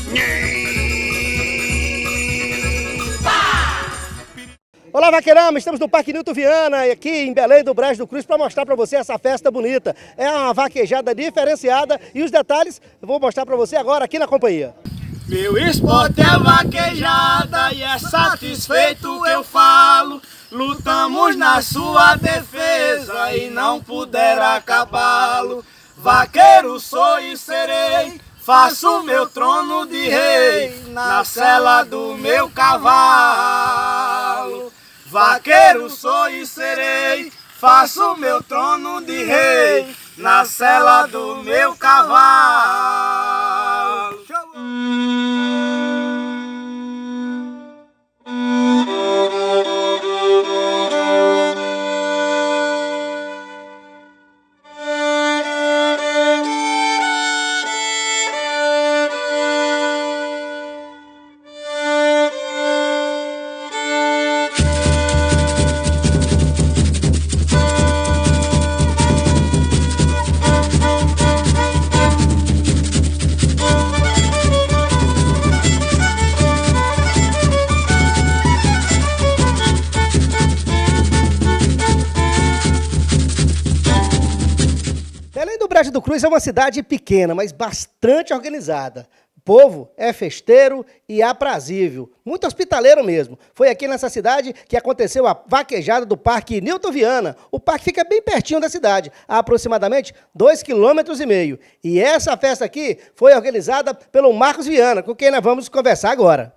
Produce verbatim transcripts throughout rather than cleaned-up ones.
Olá, Vaqueirama, estamos no Parque Newton Viana, aqui em Belém do Brejo do Cruz, para mostrar para você essa festa bonita. É uma vaquejada diferenciada e os detalhes eu vou mostrar para você agora aqui na companhia. Meu esporte é vaquejada e é satisfeito eu falo. Lutamos na sua defesa e não puder acabá-lo. Vaqueiro sou e serei, faço meu trono de rei na sela do meu cavalo. Vaqueiro sou e serei, faço meu trono de rei na sela do meu cavalo. Brejo do Cruz é uma cidade pequena, mas bastante organizada. O povo é festeiro e aprazível, muito hospitaleiro mesmo. Foi aqui nessa cidade que aconteceu a vaquejada do Parque Newton Viana. O parque fica bem pertinho da cidade, a aproximadamente dois quilômetros e meio. E essa festa aqui foi organizada pelo Marcos Viana, com quem nós vamos conversar agora.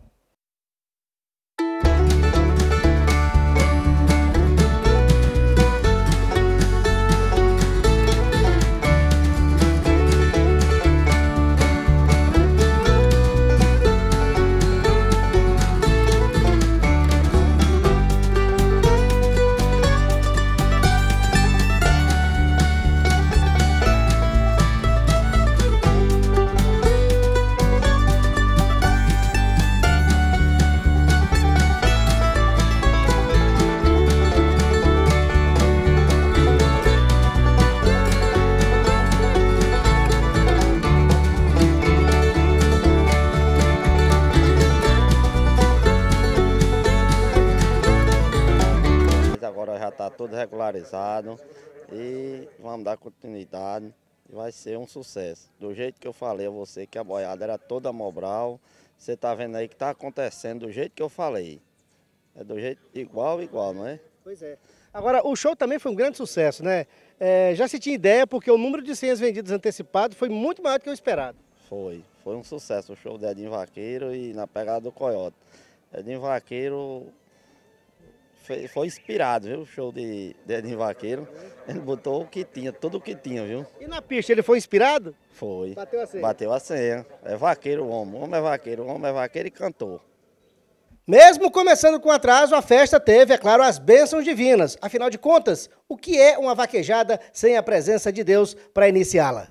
Agora já está tudo regularizado e vamos dar continuidade e vai ser um sucesso. Do jeito que eu falei a você que a boiada era toda Mobral, você está vendo aí que está acontecendo do jeito que eu falei. É do jeito igual, igual, não é? Pois é. Agora, o show também foi um grande sucesso, né? É, já se tinha ideia porque o número de senhas vendidas antecipado foi muito maior do que o esperado. Foi, foi um sucesso o show do Edinho Vaqueiro e na pegada do Coyote. Edinho Vaqueiro foi, foi inspirado, viu? O show de, de Edinho Vaqueiro. Ele botou o que tinha, tudo o que tinha, viu? E na pista ele foi inspirado? Foi. Bateu a senha? Bateu a senha. É vaqueiro o homem, o homem é vaqueiro, o homem é vaqueiro e cantor. Mesmo começando com atraso, a festa teve, é claro, as bênçãos divinas. Afinal de contas, o que é uma vaquejada sem a presença de Deus para iniciá-la?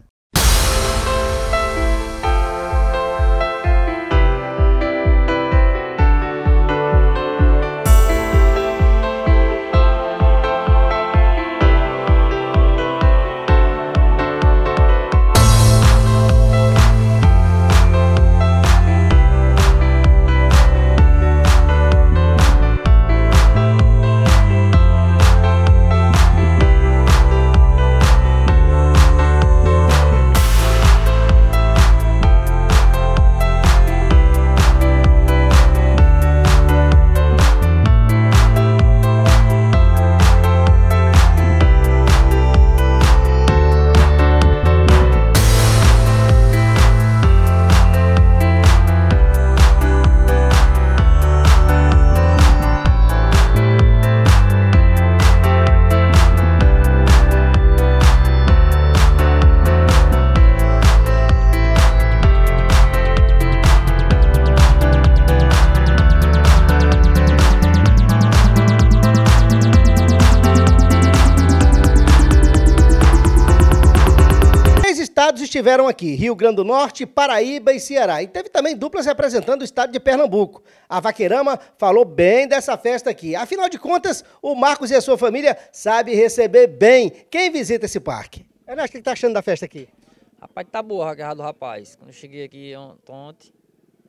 estados estiveram aqui, Rio Grande do Norte, Paraíba e Ceará. E teve também duplas representando o estado de Pernambuco. A Vaqueirama falou bem dessa festa aqui. Afinal de contas, o Marcos e a sua família sabem receber bem quem visita esse parque. Ernesto, o que está achando da festa aqui? Rapaz, tá boa a guerra do rapaz. Quando eu cheguei aqui ontem,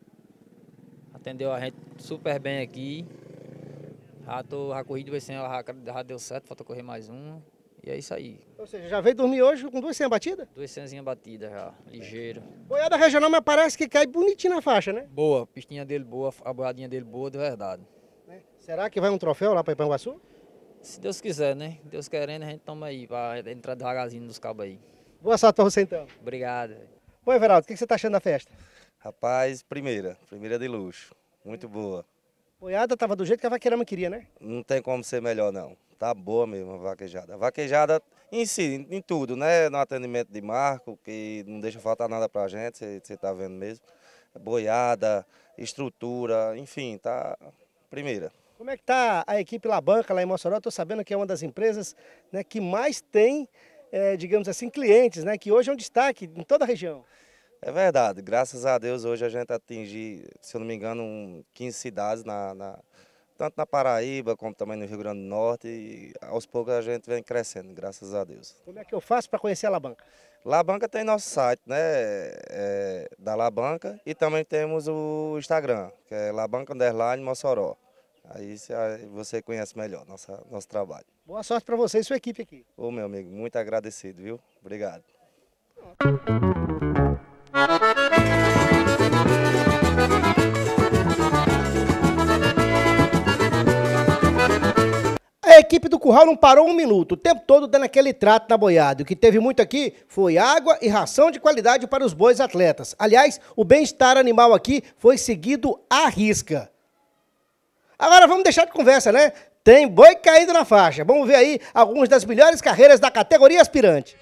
Atendeu a gente super bem aqui. Já, tô, já corri duas senhas, já, já deu certo, falta correr mais uma. E é isso aí. Ou seja, já veio dormir hoje com duas senhas batidas? Duas senhazinhas batidas já, ligeiro. Boiada regional, mas parece que cai bonitinho na faixa, né? Boa, a pistinha dele boa, a boiadinha dele boa, de verdade. Será que vai um troféu lá para Ipanguaçu? Se Deus quiser, né? Deus querendo, a gente toma aí, para entrar devagarzinho nos cabos aí. Boa sorte para você então. Obrigado. Bom, Everaldo, o que você está achando da festa? Rapaz, primeira, primeira de luxo, muito boa. Boiada estava do jeito que a vaqueirama queria, né? Não tem como ser melhor não, tá boa mesmo a vaquejada. A vaquejada em si, em tudo, né? No atendimento de Marco, que não deixa faltar nada pra gente, você tá vendo mesmo. Boiada, estrutura, enfim, tá primeira. Como é que tá a equipe Labanca lá em Mossoró? Estou sabendo que é uma das empresas, né, que mais tem, é, digamos assim, clientes, né? Que hoje é um destaque em toda a região. É verdade, graças a Deus hoje a gente atinge, se eu não me engano, quinze cidades, na, na, tanto na Paraíba como também no Rio Grande do Norte, e aos poucos a gente vem crescendo, graças a Deus. Como é que eu faço para conhecer a Labanca? Labanca tem nosso site, né, é, da Labanca, e também temos o Instagram, que é Labanca Underline Mossoró. Aí você conhece melhor nossa, nosso trabalho. Boa sorte para você e sua equipe aqui. Ô meu amigo, muito agradecido, viu? Obrigado. A equipe do Curral não parou um minuto, o tempo todo dando aquele trato na boiada. O que teve muito aqui foi água e ração de qualidade para os bois atletas. Aliás, o bem-estar animal aqui foi seguido à risca. Agora vamos deixar de conversa, né? Tem boi caindo na faixa. Vamos ver aí algumas das melhores carreiras da categoria aspirante.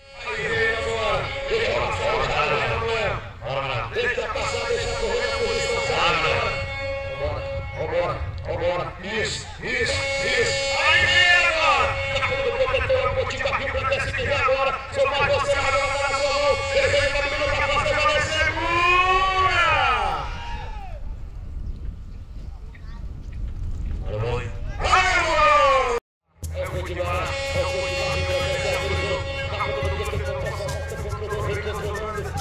Deixa passar, deixa correr a posição. Vambora, vambora, isso, isso, isso. Aí vem agora. Tá com o protetor, o botinho da fibra, desce que vem agora. Seu Marcos, você agora tá na sua mão. Ele vem caminhando pra costa, agora segura. Olha o boi. Vai, boi. É o boi de lá, é o boi de lá, vibra, desce a posição. Tá com o protetor, o botinho da fibra, controlando.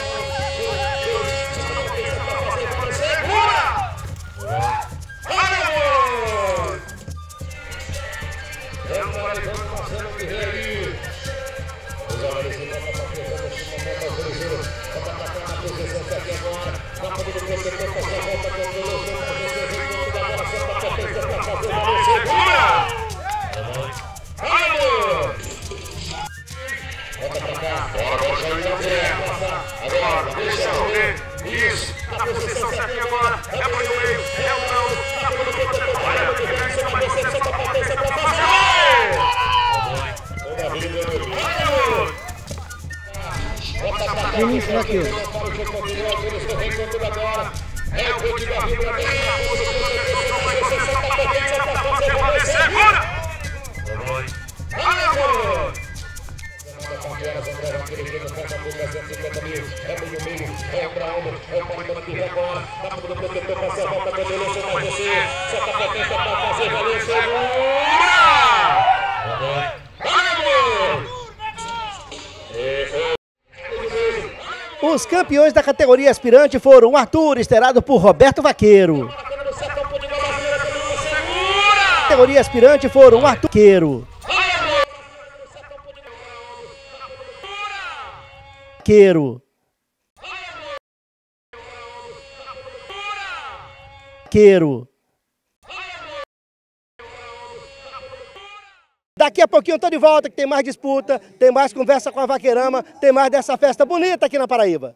Volta pra cá, bora, bora, agora, deixa correr, isso, na posição certinha agora, é boi no meio, é o não, tá todo mundo protetor, olha, que vem, só pra você, só pra bater, só pra fazer, olha, volta pra cá, Início daqui. para o jogo continuar, eles estão reencontrando agora, é o boi de garriga, vem na posição, protetor, vai você, só pra bater, só pra fazer, vai segura, olha, boi. É meio meio, é pra ombro, é o comandante que vem agora. Dá para o protetor passar a volta, quando ele lança mais você. Só tá potência para fazer valer, segura! Os campeões da categoria aspirante foram Arthur, esterado por Roberto Vaqueiro. Categoria aspirante foram Arthur Vaqueiro. Vaqueiro. Vaqueiro. Daqui a pouquinho eu tô de volta, que tem mais disputa, tem mais conversa com a vaqueirama, tem mais dessa festa bonita aqui na Paraíba.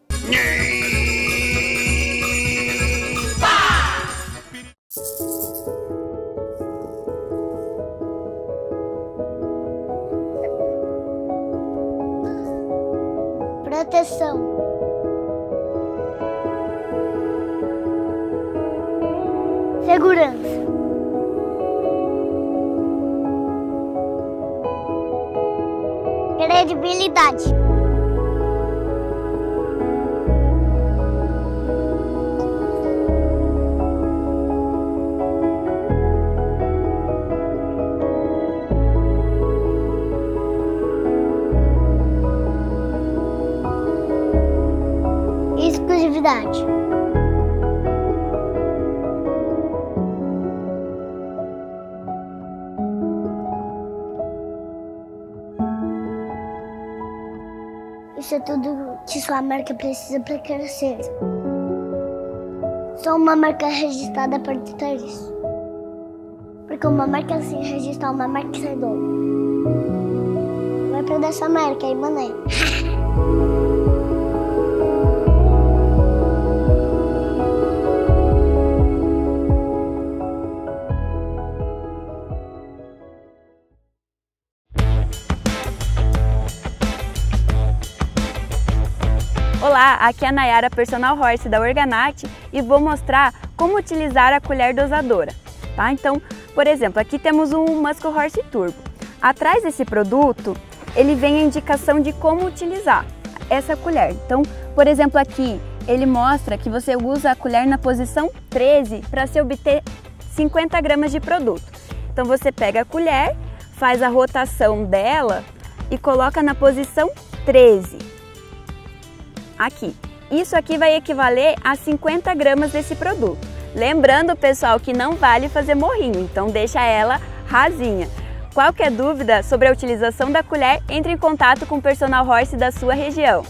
Proteção. Segurança. Credibilidade. Exclusividade. Isso é tudo que sua marca precisa para crescer. Só uma marca registrada pode ter isso. Porque uma marca sem registrar uma marca sem dono. Vai perder essa marca aí, mané. Olá, aqui é a Nayara, Personal Horse da Organat, e vou mostrar como utilizar a colher dosadora. Tá? Então, por exemplo, aqui temos um Muscle Horse Turbo. Atrás desse produto, ele vem a indicação de como utilizar essa colher. Então, por exemplo, aqui ele mostra que você usa a colher na posição treze para se obter cinquenta gramas de produto. Então, você pega a colher, faz a rotação dela e coloca na posição treze. Aqui. Isso aqui vai equivaler a cinquenta gramas desse produto. Lembrando, pessoal, que não vale fazer morrinho, então deixa ela rasinha. Qualquer dúvida sobre a utilização da colher, entre em contato com o Personal Horse da sua região.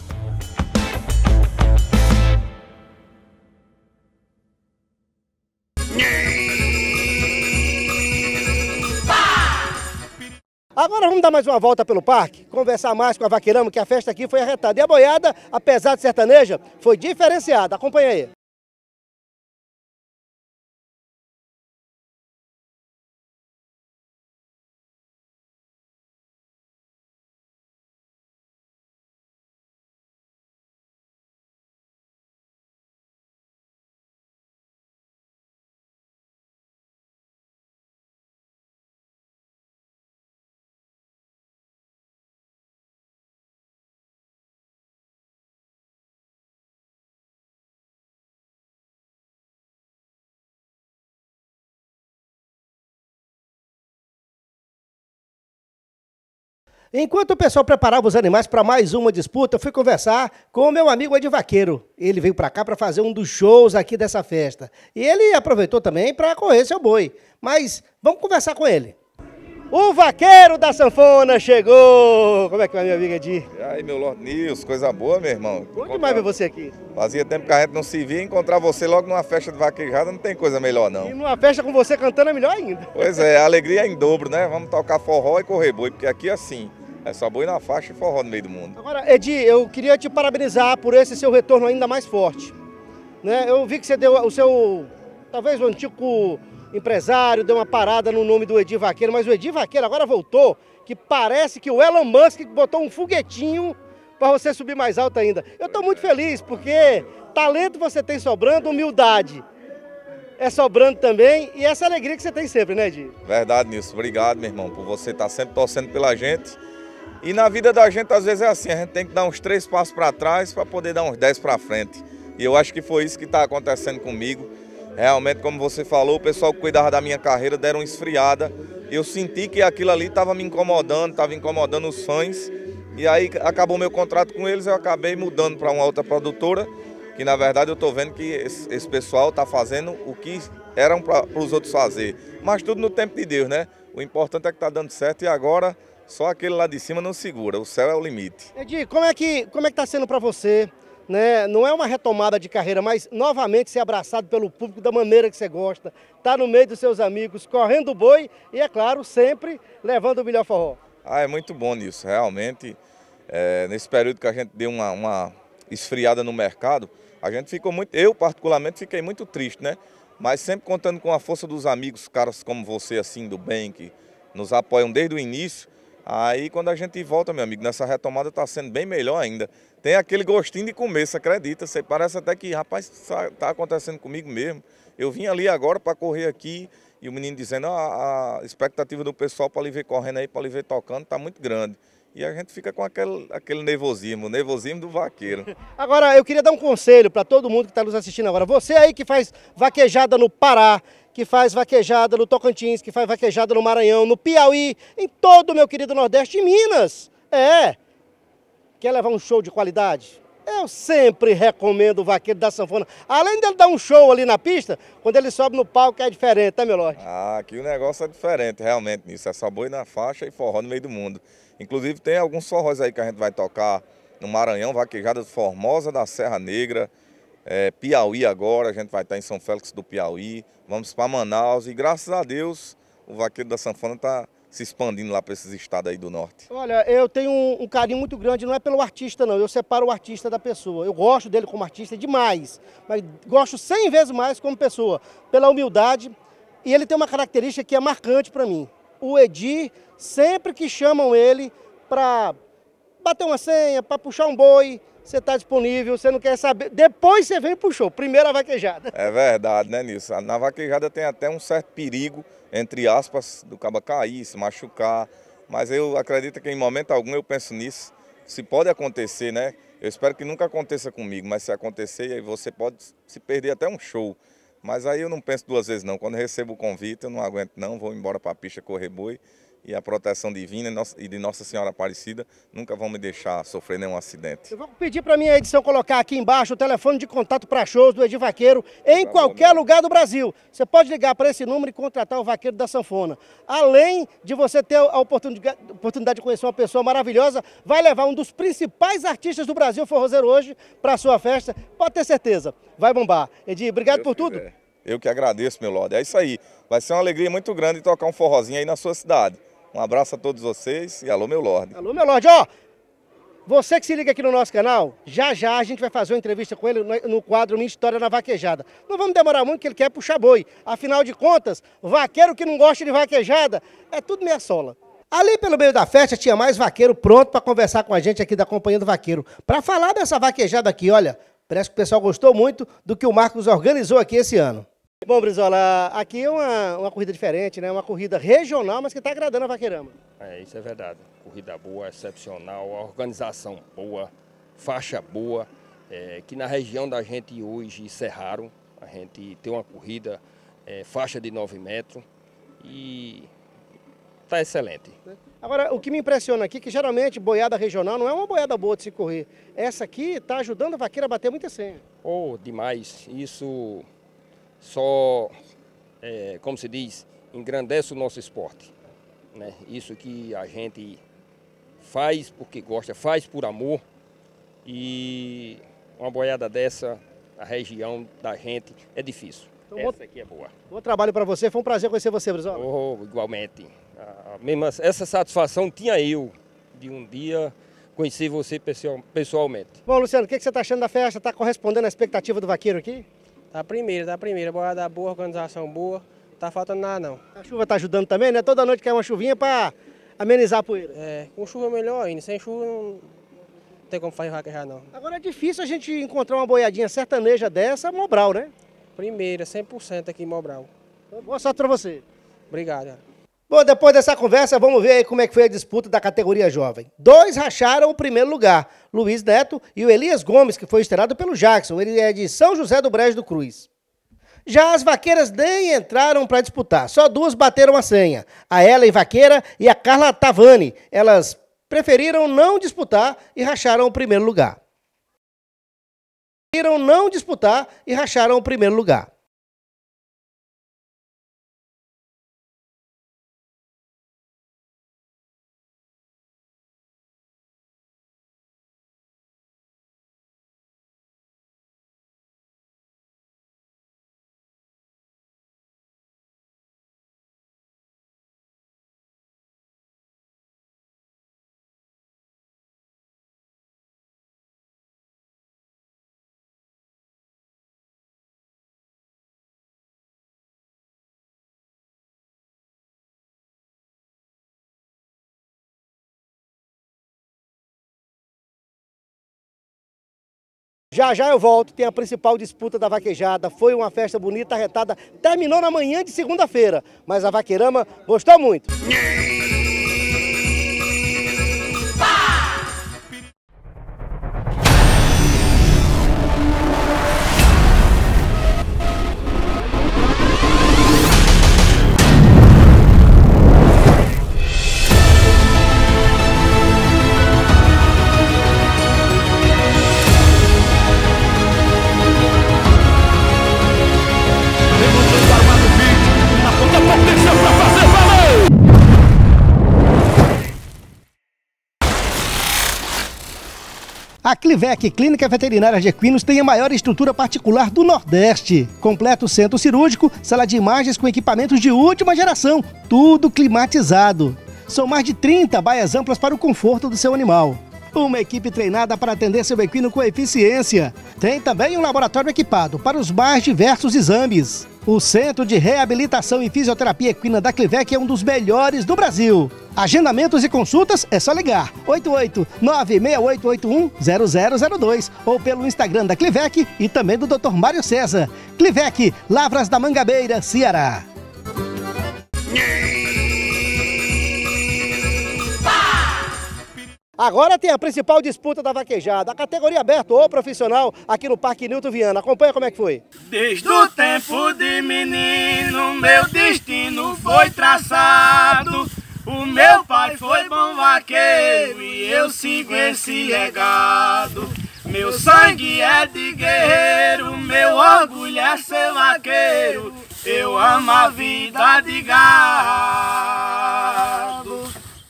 Agora vamos dar mais uma volta pelo parque, conversar mais com a Vaqueirama, que a festa aqui foi arretada. E a boiada, apesar de sertaneja, foi diferenciada. Acompanha aí. Enquanto o pessoal preparava os animais para mais uma disputa, eu fui conversar com o meu amigo Edi Vaqueiro. Ele veio para cá para fazer um dos shows aqui dessa festa. E ele aproveitou também para correr seu boi. Mas vamos conversar com ele. O Vaqueiro da Sanfona chegou! Como é que vai, minha amiga Edi? E aí, meu Lord Nilson, coisa boa, meu irmão. Bom demais ver você aqui. Fazia tempo que a gente não se via, encontrar você logo numa festa de vaquejada não tem coisa melhor, não. E numa festa com você cantando é melhor ainda. Pois é, a alegria é em dobro, né? Vamos tocar forró e correr boi, porque aqui é assim. É só boi na faixa e forró no meio do mundo. Agora, Edi, eu queria te parabenizar por esse seu retorno ainda mais forte. Né? Eu vi que você deu o seu, talvez o antigo empresário, deu uma parada no nome do Edi Vaqueiro, mas o Edi Vaqueiro agora voltou, que parece que o Elon Musk botou um foguetinho para você subir mais alto ainda. Eu estou muito feliz, porque talento você tem sobrando, humildade é sobrando também, e essa alegria que você tem sempre, né, Edi? Verdade, Nilson. Obrigado, meu irmão, por você estar sempre torcendo pela gente. E na vida da gente, às vezes, é assim, a gente tem que dar uns três passos para trás para poder dar uns dez para frente. E eu acho que foi isso que está acontecendo comigo. Realmente, como você falou, o pessoal que cuidava da minha carreira deram uma esfriada. Eu senti que aquilo ali estava me incomodando, estava incomodando os fãs. E aí acabou meu contrato com eles, eu acabei mudando para uma outra produtora, que na verdade eu estou vendo que esse, esse pessoal está fazendo o que eram para os outros fazer. Mas tudo no tempo de Deus, né? O importante é que está dando certo e agora só aquele lá de cima não segura, o céu é o limite. Edi, como é que como é que está sendo para você? Né? Não é uma retomada de carreira, mas novamente ser abraçado pelo público da maneira que você gosta, tá no meio dos seus amigos, correndo o boi e, é claro, sempre levando o melhor forró. Ah, é muito bom nisso, realmente. É, nesse período que a gente deu uma, uma esfriada no mercado, a gente ficou muito, eu particularmente fiquei muito triste, né? Mas sempre contando com a força dos amigos, caras como você, assim, do bem, que nos apoiam desde o início. Aí quando a gente volta, meu amigo, nessa retomada está sendo bem melhor ainda. Tem aquele gostinho de comer, você acredita? Você parece até que, rapaz, está acontecendo comigo mesmo. Eu vim ali agora para correr aqui e o menino dizendo, ah, a expectativa do pessoal para lhe ver correndo aí, para lhe ver tocando, está muito grande. E a gente fica com aquele, aquele nervosismo, o nervosismo do vaqueiro. Agora, eu queria dar um conselho para todo mundo que está nos assistindo agora. Você aí que faz vaquejada no Pará, que faz vaquejada no Tocantins, que faz vaquejada no Maranhão, no Piauí, em todo o meu querido Nordeste, em Minas. É. Quer levar um show de qualidade? Eu sempre recomendo o Vaqueiro da Sanfona. Além dele dar um show ali na pista, quando ele sobe no palco é diferente, né, meu Lorde? Ah, aqui o negócio é diferente, realmente, nisso. É só boi na faixa e forró no meio do mundo. Inclusive tem alguns forróis aí que a gente vai tocar no Maranhão, vaquejada de Formosa da Serra Negra, é, Piauí agora, a gente vai estar em São Félix do Piauí, vamos para Manaus e graças a Deus o vaqueiro da sanfona está se expandindo lá para esses estados aí do norte. Olha, eu tenho um, um carinho muito grande, não é pelo artista não, eu separo o artista da pessoa. Eu gosto dele como artista demais, mas gosto cem vezes mais como pessoa, pela humildade. E ele tem uma característica que é marcante para mim. O Edir, sempre que chamam ele para bater uma senha, para puxar um boi, você está disponível, você não quer saber. Depois você vem pro show, primeira vaquejada. É verdade, né, Nilson? Na vaquejada tem até um certo perigo, entre aspas, do cabo cair, se machucar. Mas eu acredito que em momento algum eu penso nisso. Se pode acontecer, né? Eu espero que nunca aconteça comigo, mas se acontecer, aí você pode se perder até um show. Mas aí eu não penso duas vezes não. Quando eu recebo o convite, eu não aguento não, vou embora para a pista correr boi. E a proteção divina e de Nossa Senhora Aparecida nunca vão me deixar sofrer nenhum acidente. Eu vou pedir para a minha edição colocar aqui embaixo o telefone de contato para shows do Edir Vaqueiro em qualquer lugar do Brasil. Você pode ligar para esse número e contratar o Vaqueiro da Sanfona. Além de você ter a oportunidade de conhecer uma pessoa maravilhosa, vai levar um dos principais artistas do Brasil forrozeiro hoje para a sua festa. Pode ter certeza, vai bombar. Edir, obrigado por tudo. Eu que agradeço, meu Lorde. É isso aí. Vai ser uma alegria muito grande tocar um forrozinho aí na sua cidade. Um abraço a todos vocês e alô, meu Lorde. Alô, meu Lorde. Ó, você que se liga aqui no nosso canal, já já a gente vai fazer uma entrevista com ele no quadro Minha História na Vaquejada. Não vamos demorar muito, que ele quer puxar boi. Afinal de contas, vaqueiro que não gosta de vaquejada é tudo meia sola. Ali pelo meio da festa tinha mais vaqueiro pronto para conversar com a gente aqui da Companhia do Vaqueiro. Para falar dessa vaquejada aqui, olha, parece que o pessoal gostou muito do que o Marcos organizou aqui esse ano. Bom, Brizola, aqui é uma, uma corrida diferente, né? Uma corrida regional, mas que está agradando a Vaqueirama. É, isso é verdade. Corrida boa, excepcional, organização boa, faixa boa, é, que na região da gente hoje, Cerrado, a gente tem uma corrida, é, faixa de nove metros e está excelente. Agora, o que me impressiona aqui é que geralmente boiada regional não é uma boiada boa de se correr. Essa aqui está ajudando a vaqueira a bater muita senha. Oh, demais. Isso só, é, como se diz, engrandece o nosso esporte, né? Isso que a gente faz porque gosta, faz por amor, e uma boiada dessa, a região da gente, é difícil. Então, essa aqui é boa. Bom trabalho para você, foi um prazer conhecer você, Brizola. Oh, igualmente. A mesma, essa satisfação tinha eu de um dia conhecer você pessoalmente. Bom, Luciano, o que você está achando da festa? Está correspondendo à expectativa do vaqueiro aqui? Tá primeira, tá primeira, boiada boa, organização boa, não tá faltando nada não. A chuva tá ajudando também, né? Toda noite cai uma chuvinha para amenizar a poeira. É, com chuva é melhor ainda, sem chuva não tem como fazer vaquejar não. Agora é difícil a gente encontrar uma boiadinha sertaneja dessa, Mobral, né? Primeira, cem por cento aqui em Mobral. Boa sorte para você. Obrigado. Bom, depois dessa conversa, vamos ver aí como é que foi a disputa da categoria jovem. Dois racharam o primeiro lugar, Luiz Neto e o Elias Gomes, que foi estrelado pelo Jackson. Ele é de São José do Brejo do Cruz. Já as vaqueiras nem entraram para disputar, só duas bateram a senha, a Ellen Vaqueira e a Carla Tavani. Elas preferiram não disputar e racharam o primeiro lugar. Preferiram não disputar e racharam o primeiro lugar. Já já eu volto, tem a principal disputa da vaquejada, foi uma festa bonita, arretada, terminou na manhã de segunda-feira, mas a Vaqueirama gostou muito. A Clivec, Clínica Veterinária de Equinos, tem a maior estrutura particular do Nordeste. Completo centro cirúrgico, sala de imagens com equipamentos de última geração, tudo climatizado. São mais de trinta baias amplas para o conforto do seu animal. Uma equipe treinada para atender seu equino com eficiência. Tem também um laboratório equipado para os mais diversos exames. O Centro de Reabilitação e Fisioterapia Equina da Clivec é um dos melhores do Brasil. Agendamentos e consultas é só ligar oito oito nove seis oito oito um zero zero zero dois ou pelo Instagram da Clivec e também do doutor Mário César. Clivec, Lavras da Mangabeira, Ceará. Agora tem a principal disputa da vaquejada, a categoria aberta ou profissional aqui no Parque Nilton Viana. Acompanha como é que foi. Desde o tempo de menino, meu destino foi traçado. O meu pai foi bom vaqueiro e eu sigo esse legado. Meu sangue é de guerreiro, meu orgulho é ser vaqueiro. Eu amo a vida de gado.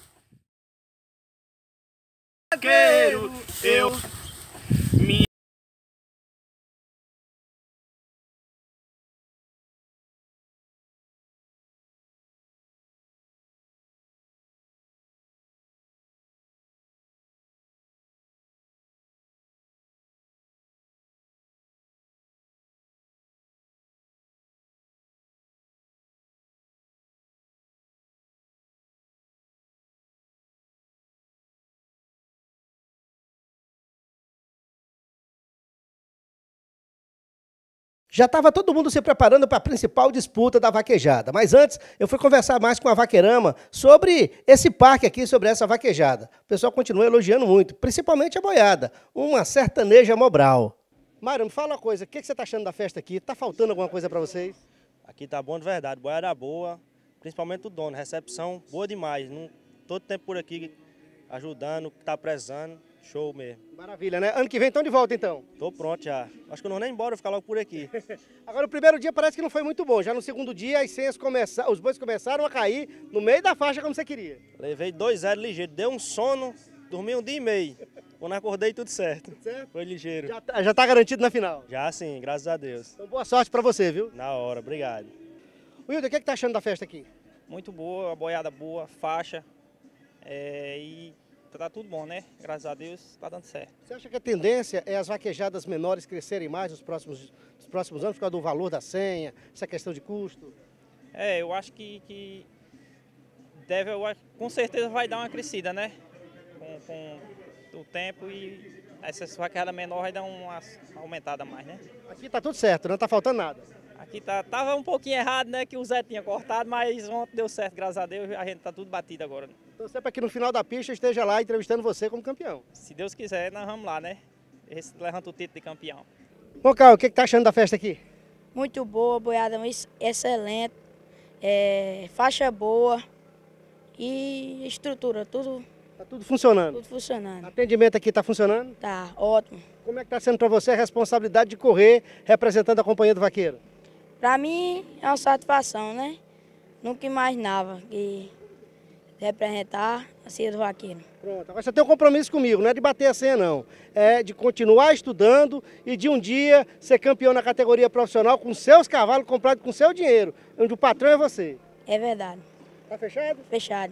Vaqueiro, eu me Já estava todo mundo se preparando para a principal disputa da vaquejada. Mas antes, eu fui conversar mais com a Vaqueirama sobre esse parque aqui, sobre essa vaquejada. O pessoal continua elogiando muito, principalmente a boiada, uma sertaneja Mobral. Mário, me fala uma coisa, o que você está achando da festa aqui? Está faltando alguma coisa para vocês? Aqui tá bom de verdade, boiada boa, principalmente o dono, recepção boa demais. Não, todo tempo por aqui ajudando, tá prezando. Show mesmo. Maravilha, né? Ano que vem estão de volta, então? Tô pronto já. Acho que eu não vou nem embora, vou ficar logo por aqui. Agora, o primeiro dia parece que não foi muito bom. Já no segundo dia, as senhas começaram, os bois começaram a cair no meio da faixa como você queria. Levei dois zero ligeiro, deu um sono, dormi um dia e meio. Quando acordei, tudo certo. Tudo certo? Foi ligeiro. Já tá, já tá garantido na final? Já sim, graças a Deus. Então, boa sorte pra você, viu? Na hora, obrigado. Wilder, o que é que tá achando da festa aqui? Muito boa, a boiada boa, faixa. É, e tá tudo bom, né? Graças a Deus tá dando certo. Você acha que a tendência é as vaquejadas menores crescerem mais nos próximos, nos próximos anos por causa do valor da senha, essa questão de custo? É, eu acho que, que deve, eu acho, com certeza vai dar uma crescida, né? Com, com o tempo e essa vaquejada menor vai dar uma aumentada mais, né? Aqui tá tudo certo, não tá faltando nada. Aqui tá, tava um pouquinho errado, né? Que o Zé tinha cortado, mas ontem deu certo, graças a Deus, a gente tá tudo batido agora. Então sempre aqui no final da pista esteja lá entrevistando você como campeão. Se Deus quiser, nós vamos lá, né? Esse levanta o título de campeão. Bom, Caio, o que que tá achando da festa aqui? Muito boa, boiada excelente, é, faixa boa e estrutura, tudo... Tá tudo funcionando? Tudo funcionando. Atendimento aqui tá funcionando? Tá, ótimo. Como é que tá sendo para você a responsabilidade de correr representando a Companhia do Vaqueiro? Para mim é uma satisfação, né? Nunca imaginava que representar a Cia do Vaqueiro. Pronto, agora você tem um compromisso comigo, não é de bater a senha não. É de continuar estudando e de um dia ser campeão na categoria profissional com seus cavalos comprados com seu dinheiro, onde o patrão é você. É verdade. Tá fechado? Fechado.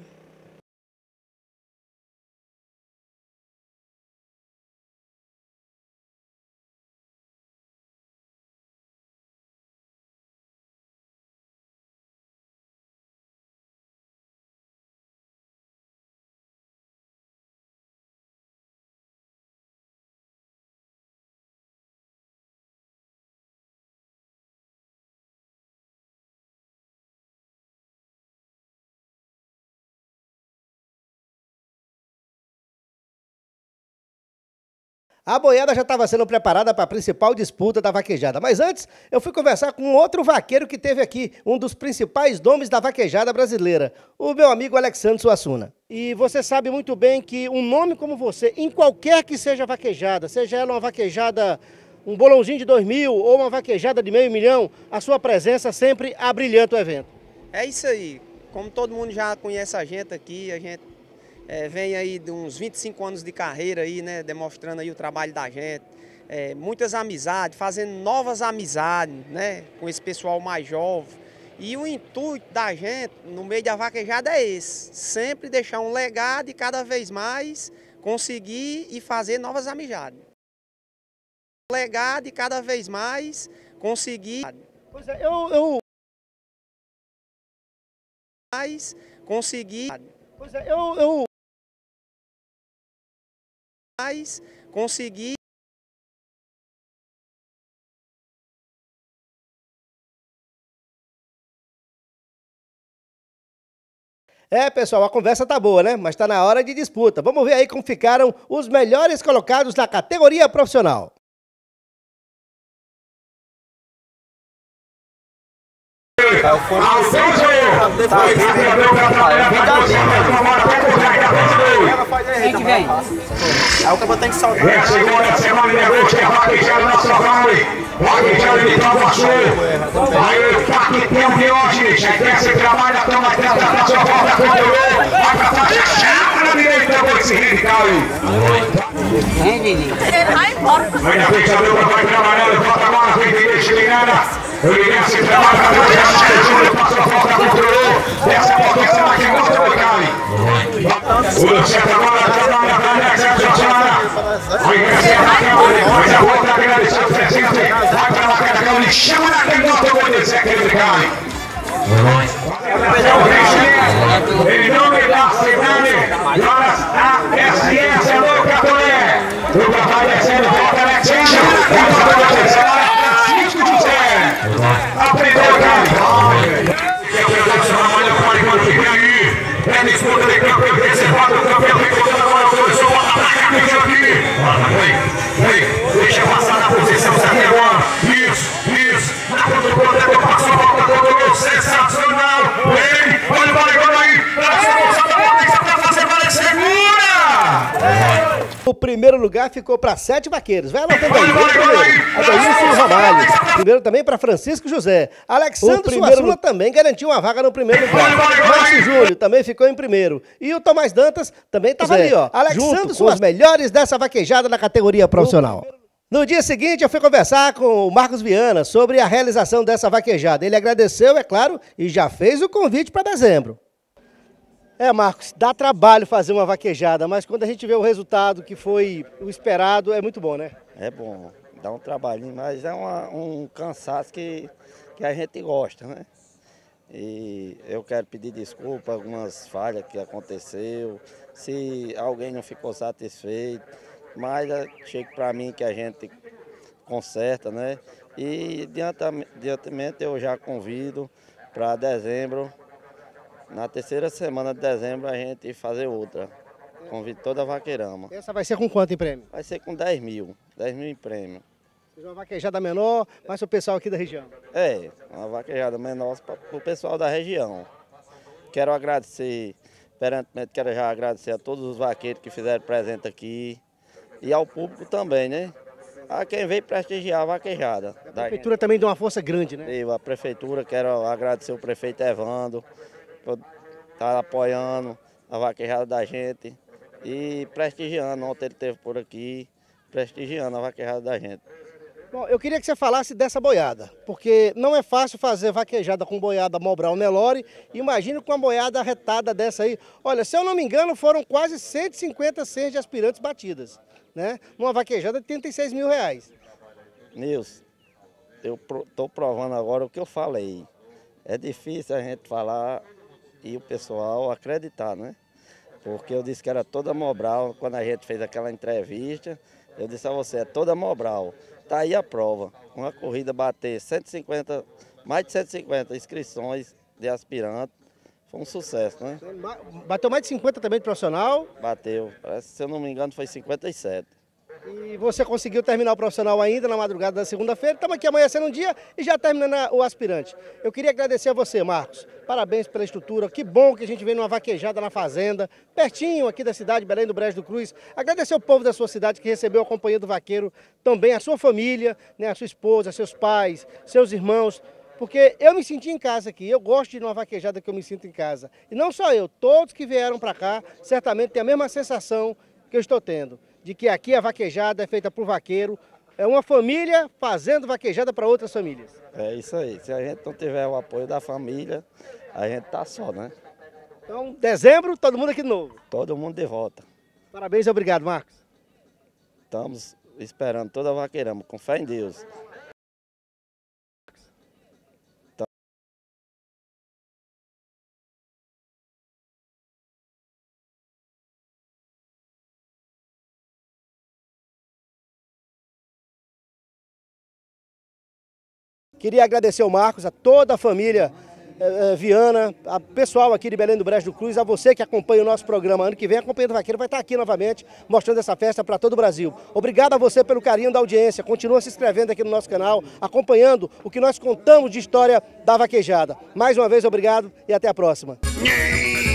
A boiada já estava sendo preparada para a principal disputa da vaquejada. Mas antes, eu fui conversar com outro vaqueiro que teve aqui, um dos principais nomes da vaquejada brasileira, o meu amigo Alexandre Suassuna. E você sabe muito bem que um nome como você, em qualquer que seja vaquejada, seja ela uma vaquejada, um bolãozinho de dois mil ou uma vaquejada de meio milhão, a sua presença sempre abrilhanta o evento. É isso aí. Como todo mundo já conhece a gente aqui, a gente É, vem aí de uns vinte e cinco anos de carreira aí, né, demonstrando aí o trabalho da gente. É, muitas amizades, fazendo novas amizades, né, com esse pessoal mais jovem. E o intuito da gente, no meio da vaquejada, é esse, sempre deixar um legado e cada vez mais conseguir e fazer novas amizades. Legado e cada vez mais conseguir... Pois é, eu... eu... mais conseguir... Pois é, eu... eu... mais conseguir... É, pessoal, a conversa tá boa, né? Mas tá na hora de disputa. Vamos ver aí como ficaram os melhores colocados na categoria profissional. Quem que vem? É o que eu vou ter que salvar. É a segunda semana de noite, é vaquejada na sua vale. Vaquejada de Trabaçu. Aí o Paque tem um pior, gente. É quem se trabalha, toma testa na sua volta, controlou. Vai pra faixa, chama na direita, depois que se radical. Vem, Vini. Vai na frente, abriu, vai trabalhando, volta agora, vem, vem, deixa ligada. O Lilian se trabalha pra trás, já chegou, passou a volta, controlou. Desce a potência, vai que gosta do Cali. O Luciano agora trabalha pra trás, já chegou. Vai crescer a câmera, mas a volta grande, seu presente. Vai pra lá, cara, câmera, chama na canhota, eu vou descer aquele Cali. Em nome da cidade, nós, a S S é do Catolé. O papai descendo, volta, Netinho. Volta, Netinho. Francisco José. Aprendeu, cara. Quer pegar essa trabalho, pode manter aí. É disputa de campo, reservado, o campeão, recordando agora, começou a atacar aqui. Vem, vem, deixa passar na posição certa agora. Isso, isso. Na ponta do protetor, passou a volta, controlou, sensacional. Vem, olha o barulho aí. Traz a bolsa da potência pra fazer valer, segura. O primeiro lugar ficou para sete vaqueiros. Vai anotando aí. Primeiro, Adeilson Ramalho. Primeiro também para Francisco José. Alexandre Suassuna também garantiu uma vaga no primeiro lugar. Márcio Júnior também ficou em primeiro. E o Tomás Dantas também estava ali, ó. Alexandre Suassuna, os melhores dessa vaquejada na categoria profissional. No dia seguinte, eu fui conversar com o Marcos Viana sobre a realização dessa vaquejada. Ele agradeceu, é claro, e já fez o convite para dezembro. É, Marcos, dá trabalho fazer uma vaquejada, mas quando a gente vê o resultado que foi o esperado, é muito bom, né? É bom, dá um trabalhinho, mas é uma, um cansaço que, que a gente gosta, né? E eu quero pedir desculpa algumas falhas que aconteceu, se alguém não ficou satisfeito, mas chega para mim que a gente conserta, né? E diantamente eu já convido para dezembro. Na terceira semana de dezembro a gente fazer outra. Convido toda a vaqueirama. Essa vai ser com quanto em prêmio? Vai ser com dez mil. dez mil em prêmio. Uma vaquejada menor, mas para o pessoal aqui da região. É, uma vaquejada menor para o pessoal da região. Quero agradecer, perentemente quero já agradecer a todos os vaqueiros que fizeram presente aqui. E ao público também, né? A quem veio prestigiar a vaquejada. A prefeitura também deu uma força grande, né? Eu, a prefeitura, quero agradecer o prefeito Evandro por estar apoiando a vaquejada da gente e prestigiando. Ontem ele esteve por aqui, prestigiando a vaquejada da gente. Bom, eu queria que você falasse dessa boiada, porque não é fácil fazer vaquejada com boiada Mobral Nelore. Imagina com uma boiada retada dessa aí. Olha, se eu não me engano, foram quase cento e cinquenta senhas de aspirantes batidas, né? Numa vaquejada de trinta e seis mil reais. Nilson, eu estou provando agora o que eu falei. É difícil a gente falar e o pessoal acreditar, né? Porque eu disse que era toda Mobral, quando a gente fez aquela entrevista, eu disse a você, é toda Mobral. Tá aí a prova, uma corrida bater cento e cinquenta, mais de cento e cinquenta inscrições de aspirante, foi um sucesso, né? Bateu mais de cinquenta também de profissional? Bateu, parece, se eu não me engano foi cinquenta e sete. E você conseguiu terminar o profissional ainda na madrugada da segunda-feira. Estamos aqui amanhecendo um dia e já terminando o aspirante. Eu queria agradecer a você, Marcos. Parabéns pela estrutura. Que bom que a gente vem numa vaquejada na fazenda, pertinho aqui da cidade, Belém do Brejo do Cruz. Agradecer ao povo da sua cidade que recebeu a companhia do vaqueiro, também a sua família, né, a sua esposa, seus pais, seus irmãos. Porque eu me senti em casa aqui, eu gosto de ir numa vaquejada que eu me sinto em casa. E não só eu, todos que vieram para cá, certamente têm a mesma sensação que eu estou tendo, de que aqui a vaquejada é feita por vaqueiro, é uma família fazendo vaquejada para outras famílias. É isso aí, se a gente não tiver o apoio da família, a gente tá só, né? Então, dezembro, todo mundo aqui de novo. Todo mundo de volta. Parabéns e obrigado, Marcos. Estamos esperando toda a vaqueirama, com fé em Deus. Queria agradecer ao Marcos, a toda a família eh, Viana, a pessoal aqui de Belém do Brejo do Cruz, a você que acompanha o nosso programa. Ano que vem, Acompanhando o Vaqueiro vai estar aqui novamente, mostrando essa festa para todo o Brasil. Obrigado a você pelo carinho da audiência. Continua se inscrevendo aqui no nosso canal, acompanhando o que nós contamos de história da vaquejada. Mais uma vez, obrigado e até a próxima.